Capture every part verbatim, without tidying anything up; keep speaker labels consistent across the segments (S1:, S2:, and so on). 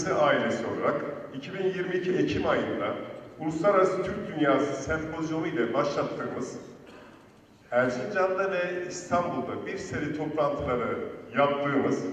S1: Üniversitesi ailesi olarak iki bin yirmi iki Ekim ayında Uluslararası Türk Dünyası Sempozyumu ile başlattığımız Erzincan'da ve İstanbul'da bir seri toplantıları yaptığımız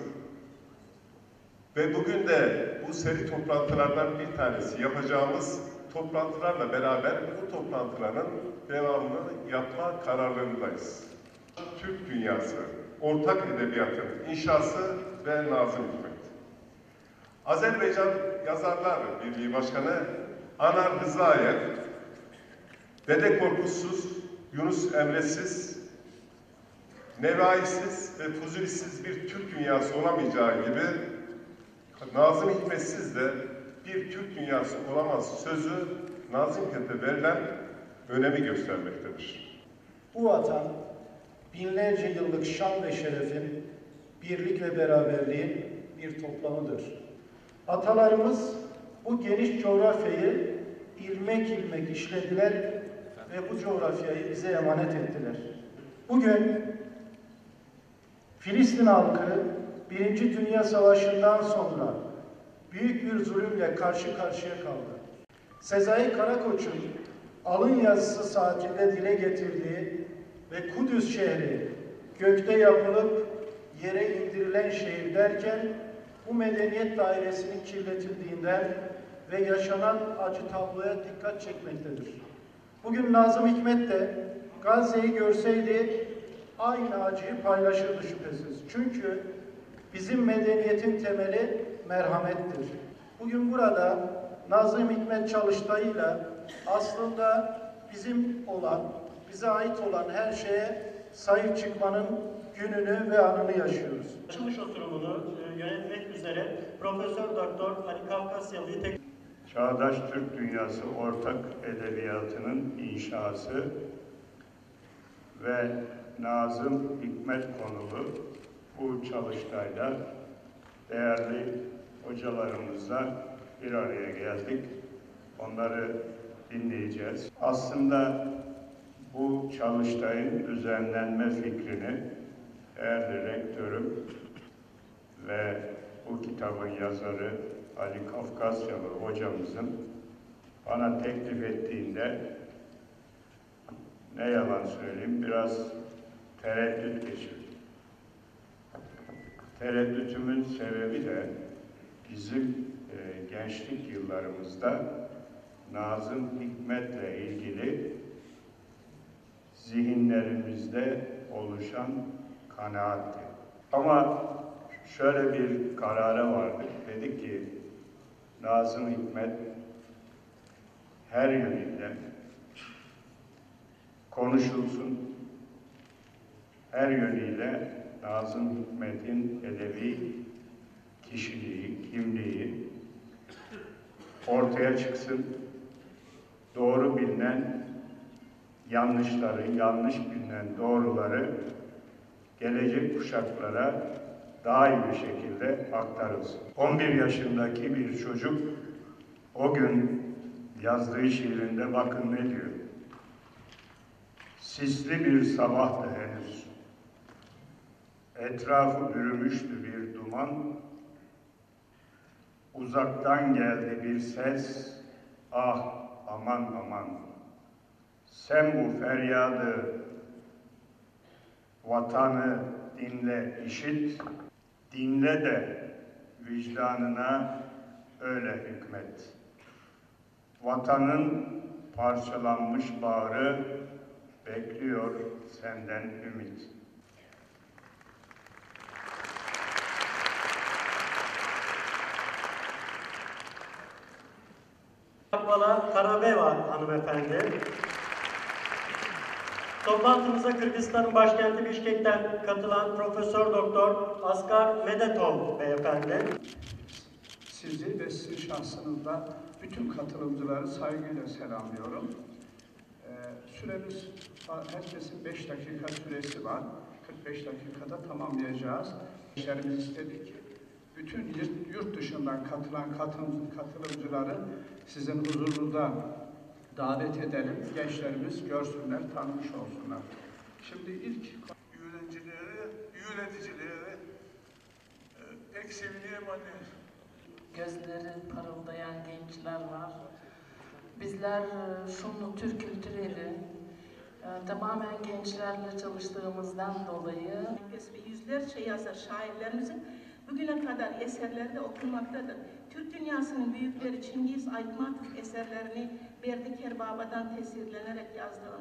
S1: ve bugün de bu seri toplantılardan bir tanesi yapacağımız toplantılarla beraber bu toplantıların devamını yapma kararlarındayız. Türk Dünyası, Ortak Edebiyatın İnşası ve Nazım Hikmet. Azerbaycan Yazarlar Birliği Başkanı Anar Rızayev, Dede Korkusuz, Yunus Emre'siz, Nevaisiz ve Fuzulisiz bir Türk dünyası olamayacağı gibi Nazım Hikmetsiz de bir Türk dünyası olamaz sözü Nazım Hikmet'e verilen önemi göstermektedir.
S2: Bu vatan binlerce yıllık şan ve şerefin, birlik ve beraberliğin bir toplamıdır. Atalarımız bu geniş coğrafyayı ilmek ilmek işlediler ve bu coğrafyayı bize emanet ettiler. Bugün Filistin halkı Birinci Dünya Savaşı'ndan sonra büyük bir zulümle karşı karşıya kaldı. Sezai Karakoç'un alın yazısı saatinde dile getirdiği ve Kudüs şehri gökte yapılıp yere indirilen şehir derken bu medeniyet dairesinin kirletildiğinden ve yaşanan acı tabloya dikkat çekmektedir. Bugün Nazım Hikmet de Gazze'yi görseydi aynı acıyı paylaşırdı şüphesiz. Çünkü bizim medeniyetin temeli merhamettir. Bugün burada Nazım Hikmet çalıştayıyla aslında bizim olan, bize ait olan her şeye sahip çıkmanın gününü ve anını yaşıyoruz.
S3: Açılış oturumunu e, yönetmek üzere Profesör Doktor Ali Kafkasyalı'yı tek...
S4: Çağdaş Türk Dünyası Ortak Edebiyatı'nın inşası ve Nazım Hikmet konulu bu çalıştayda değerli hocalarımızla bir araya geldik. Onları dinleyeceğiz. Aslında bu çalıştayın düzenlenme fikrini değerli rektörüm ve bu kitabın yazarı Ali Kafkasyalı hocamızın bana teklif ettiğinde ne yalan söyleyeyim biraz tereddüt geçirdim. Tereddütümün sebebi de bizim e, gençlik yıllarımızda Nazım Hikmet'le ilgili zihinlerimizde oluşan kanaatti. Ama şöyle bir karara vardık. Dedik ki Nazım Hikmet her yönüyle konuşulsun, her yönüyle Nazım Hikmet'in edebi kişiliği, kimliği ortaya çıksın. Doğru bilinen yanlışları, yanlış bilinen doğruları gelecek kuşaklara daha iyi bir şekilde aktarılsın. on bir yaşındaki bir çocuk o gün yazdığı şiirinde bakın ne diyor. Sisli bir sabahtı henüz. Etrafı bürümüştü bir duman. Uzaktan geldi bir ses. Ah aman aman. Sen bu feryadı, vatanı dinle, işit. Dinle de vicdanına öyle hükmet. Vatanın parçalanmış bağrı bekliyor senden ümit.
S3: Akbala Karabeva hanımefendi. Toplantımıza Kırgızistan'ın başkenti Bişkek'ten katılan Profesör Doktor Asgar Medetov beyefendi.
S5: Sizi ve sizin şahsınızda bütün katılımcıları saygıyla selamlıyorum. Ee, süremiz, herkesin beş dakika süresi var. kırk beş dakikada tamamlayacağız. İşlerimiz istedi ki bütün yurt dışından katılan katılımcıları sizin huzurunuzda davet edelim. Gençlerimiz görsünler, tanımış olsunlar. Şimdi ilk
S6: öğrencileri, yöneticileri pek sevineyim hani gözleri parıldayan gençler var. Bizler e, Şumlu Türk Kültür Evi e, tamamen gençlerle çalıştığımızdan dolayı
S7: ve yüzlerce yazar şairlerimizin bugüne kadar eserleri de okunmaktadır. Türk dünyasının büyükleri Çingiz Aytmatov eserlerini Berdi Kerbaba'dan tesirlenerek yazdığı